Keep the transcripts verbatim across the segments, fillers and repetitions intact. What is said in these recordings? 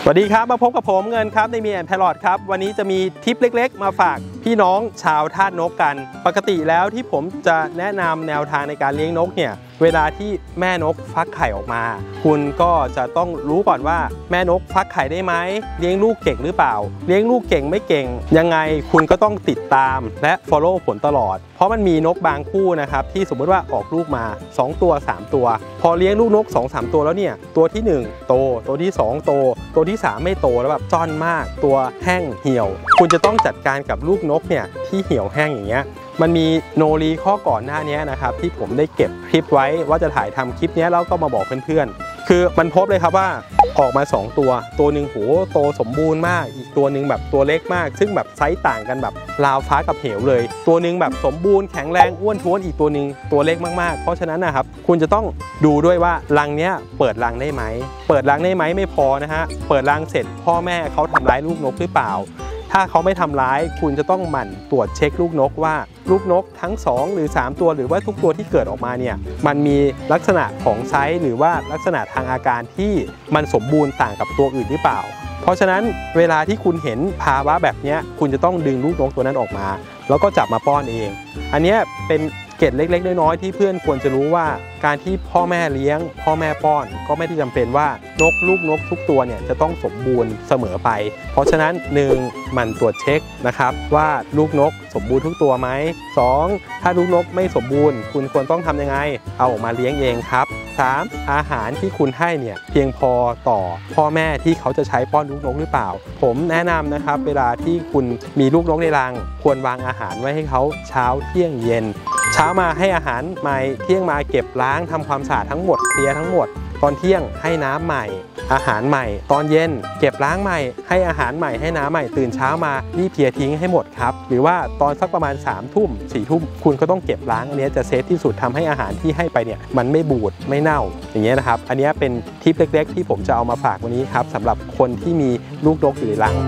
สวัสดีครับมาพบกับผมเงินครับในมีแอนด์แพลอตครับวันนี้จะมีทิปเล็กๆมาฝากพี่น้องชาวทาสนกกันปกติแล้วที่ผมจะแนะนำแนวทางในการเลี้ยงนกเนี่ยเวลาที่แม่นกฟักไข่ออกมาคุณก็จะต้องรู้ก่อนว่าแม่นกฟักไข่ได้ไหมเลี้ยงลูกเก่งหรือเปล่าเลี้ยงลูกเก่งไม่เก่งยังไงคุณก็ต้องติดตามและ follow ผลตลอดเพราะมันมีนกบางคู่นะครับที่สมมติว่าออกลูกมาสองตัวสามตัวพอเลี้ยงลูกนก สองสาม ตัวแล้วเนี่ยตัวที่หนึ่งโตตัวที่สองโตตัวที่สามไม่โตแล้วแบบจ้อนมากตัวแห้งเหี่ยวคุณจะต้องจัดการกับลูกนกเนี่ยที่เหี่ยวแห้งอย่างเงี้ยมันมีโนรีข้อก่อนหน้านี้นะครับที่ผมได้เก็บคลิปไว้ว่าจะถ่ายทำคลิปนี้แล้วก็มาบอกเพื่อนๆคือมันพบเลยครับว่าออกมาสองตัวตัวหนึ่งโหโตสมบูรณ์มากอีกตัวหนึ่งแบบตัวเล็กมากซึ่งแบบไซส์ต่างกันแบบราวฟ้ากับเหวเลยตัวหนึ่งแบบสมบูรณ์แข็งแรงอ้วนท้วนอีกตัวหนึ่งตัวเล็กมากๆเพราะฉะนั้นนะครับคุณจะต้องดูด้วยว่ารังเนี้ยเปิดรังได้ไหมเปิดรังได้ไหมไม่พอนะฮะเปิดรังเสร็จพ่อแม่เขาทำร้ายลูกนกหรือเปล่าถ้าเขาไม่ทำร้ายคุณจะต้องหมั่นตรวจเช็คลูกนกว่าลูกนกทั้งสองหรือสามตัวหรือว่าทุกตัวที่เกิดออกมาเนี่ยมันมีลักษณะของไซส์หรือว่าลักษณะทางอาการที่มันสมบูรณ์ต่างกับตัวอื่นหรือเปล่าเพราะฉะนั้นเวลาที่คุณเห็นภาวะแบบนี้คุณจะต้องดึงลูกนกตัวนั้นออกมาแล้วก็จับมาป้อนเองอันนี้เป็นเกร็ดเล็กๆน้อยๆที่เพื่อนควรจะรู้ว่าการที่พ่อแม่เลี้ยงพ่อแม่ป้อนก็ไม่ได้จำเป็นว่านกลูกนกทุกตัวเนี่ยจะต้องสมบูรณ์เสมอไปเพราะฉะนั้นหนึ่งมันตรวจเช็คนะครับว่าลูกนกสมบูรณ์ทุกตัวไหมสองถ้าลูกนกไม่สมบูรณ์คุณควรต้องทำยังไงเอาออกมาเลี้ยงเองครับสามอาหารที่คุณให้เนี่ยเพียงพอต่อพ่อแม่ที่เขาจะใช้ป้อนลูกนกหรือเปล่าผมแนะนำนะครับเวลาที่คุณมีลูกนกในรังควรวางอาหารไว้ให้เขาเช้าเที่ยงเย็นเช้ามาให้อาหารใหม่เที่ยงมาเก็บล้างทำความสะอาดทั้งหมดเคลียร์ทั้งหมดตอนเที่ยงให้น้ำใหม่อาหารใหม่ตอนเย็นเก็บล้างใหม่ให้อาหารใหม่ให้น้ำใหม่ตื่นเช้ามานี่เพียทิ้งให้หมดครับหรือว่าตอนสักประมาณสามทุ่มสี่ทุ่มคุณก็ต้องเก็บล้างอันนี้จะเซฟที่สุดทำให้อาหารที่ให้ไปเนี่ยมันไม่บูดไม่เน่าอย่างเงี้ยนะครับอันนี้เป็นทิปเล็กๆที่ผมจะเอามาฝากวันนี้ครับสำหรับคนที่มีลูกนกอยู่ในรัง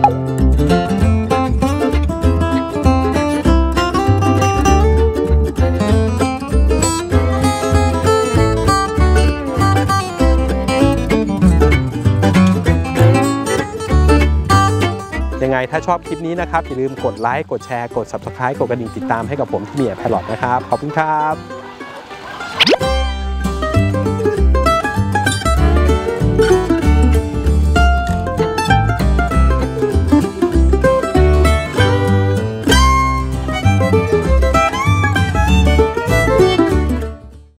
ยังไงถ้าชอบคลิปนี้นะครับอย่าลืมกดไลค์กดแชร์กด ซับสไครบ์ กดกระดิ่งติดตามให้กับผมที่มีแอนด์แพลอตนะครับขอบคุณครับ